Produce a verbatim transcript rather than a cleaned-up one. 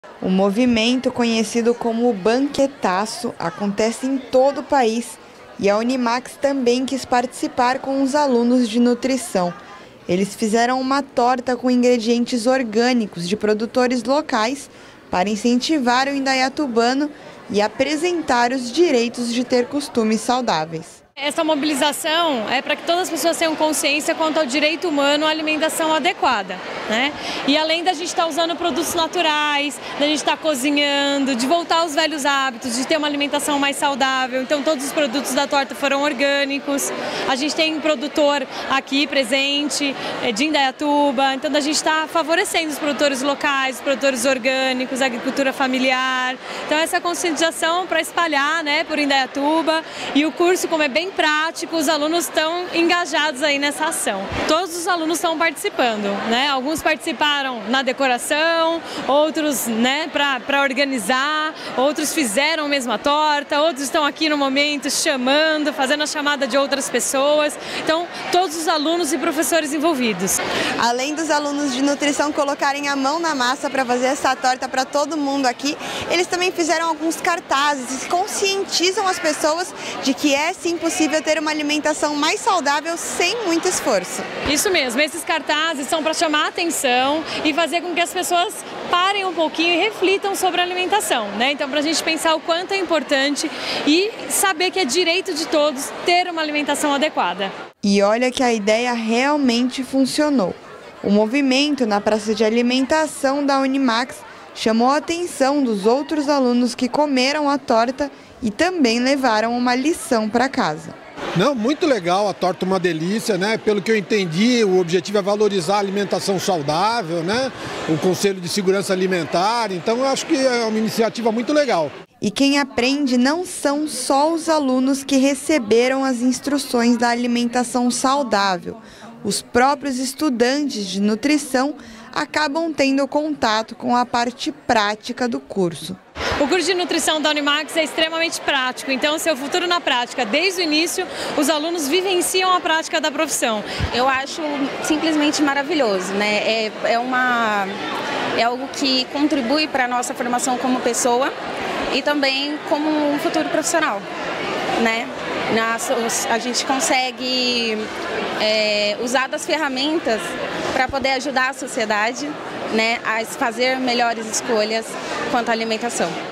O movimento, conhecido como Banquetaço, acontece em todo o país e a Unimax também quis participar com os alunos de nutrição. Eles fizeram uma torta com ingredientes orgânicos de produtores locais para incentivar o indaiatubano e apresentar os direitos de ter costumes saudáveis. Essa mobilização é para que todas as pessoas tenham consciência quanto ao direito humano à alimentação adequada, né? E além da gente estar usando produtos naturais, da gente estar cozinhando, de voltar aos velhos hábitos, de ter uma alimentação mais saudável. Então todos os produtos da torta foram orgânicos. A gente tem um produtor aqui presente, de Indaiatuba, então a gente está favorecendo os produtores locais, os produtores orgânicos, a agricultura familiar. Então essa conscientização para espalhar, né, por Indaiatuba, e o curso, como é bem prático, os alunos estão engajados aí nessa ação. Todos os alunos estão participando, né? Alguns participaram na decoração, outros, né, para organizar, outros fizeram mesmo a torta, outros estão aqui no momento chamando, fazendo a chamada de outras pessoas. Então, todos os alunos e professores envolvidos. Além dos alunos de nutrição colocarem a mão na massa para fazer essa torta para todo mundo aqui, eles também fizeram alguns cartazes e conscientizam as pessoas de que é sim possível ter uma alimentação mais saudável sem muito esforço. Isso mesmo, esses cartazes são para chamar a atenção e fazer com que as pessoas parem um pouquinho e reflitam sobre a alimentação, né? Então, para a gente pensar o quanto é importante e saber que é direito de todos ter uma alimentação adequada. E olha que a ideia realmente funcionou. O movimento na praça de alimentação da Unimax chamou a atenção dos outros alunos que comeram a torta e também levaram uma lição para casa. Não, muito legal, a torta uma delícia, né? Pelo que eu entendi, o objetivo é valorizar a alimentação saudável, né? O Conselho de Segurança Alimentar, então eu acho que é uma iniciativa muito legal. E quem aprende não são só os alunos que receberam as instruções da alimentação saudável. Os próprios estudantes de nutrição acabam tendo contato com a parte prática do curso. O curso de nutrição da Unimax é extremamente prático, então seu futuro na prática, desde o início, os alunos vivenciam a prática da profissão. Eu acho simplesmente maravilhoso, né? É, é, uma, é algo que contribui para a nossa formação como pessoa e também como um futuro profissional, né? Nas, a gente consegue é, usar das ferramentas para poder ajudar a sociedade, né, a fazer melhores escolhas quanto à alimentação.